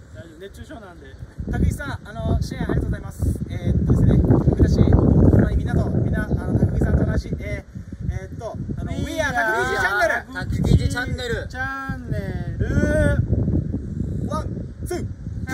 熱中症なんで。拓井さん、支援ありがとうございます。ですね、僕たち、みんな、拓井さんと同じ、We are タクギジチャンネル。 チャンネル、ワン、ツー。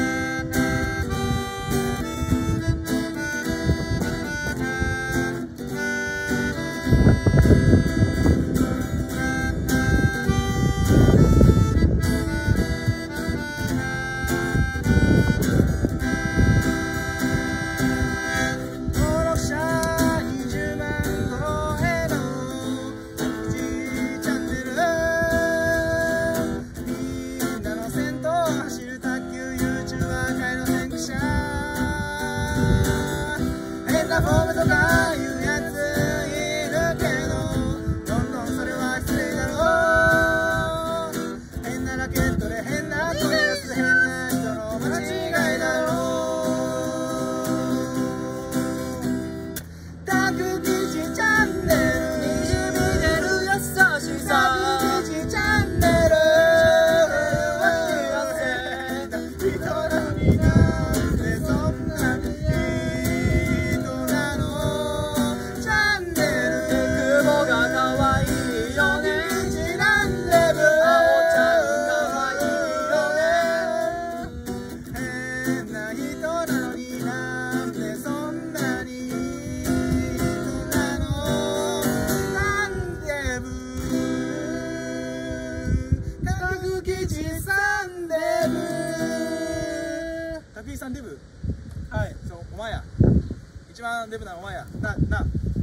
フォームとかいうやついるけど、どんどんそれは失礼だろう。変なラケットで変な声出す変な人の間違いだろう。タクギジチャンネルにじみ出る優しさ。タクギジチャンネルは幸せな人なのになんでそんなに拓井さんデブ。はい、そう、お前や。一番デブなお前や。な。